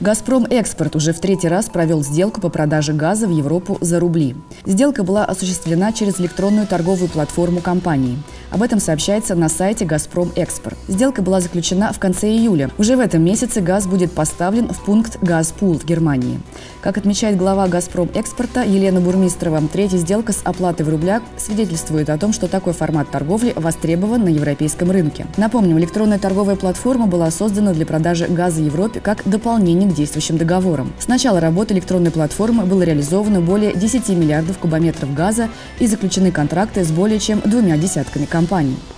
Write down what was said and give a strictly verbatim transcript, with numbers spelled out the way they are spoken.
«Газпром Экспорт» уже в третий раз провел сделку по продаже газа в Европу за рубли. Сделка была осуществлена через электронную торговую платформу компании. Об этом сообщается на сайте «Газпром Экспорт». Сделка была заключена в конце июля. Уже в этом месяце газ будет поставлен в пункт «Газпул» в Германии. Как отмечает глава «Газпром Экспорта» Елена Бурмистрова, третья сделка с оплатой в рублях свидетельствует о том, что такой формат торговли востребован на европейском рынке. Напомним, электронная торговая платформа была создана для продажи газа Европе как дополнение к действующим договорам. С начала работы электронной платформы было реализовано более десяти миллиардов кубометров газа и заключены контракты с более чем двумя десятками компаний.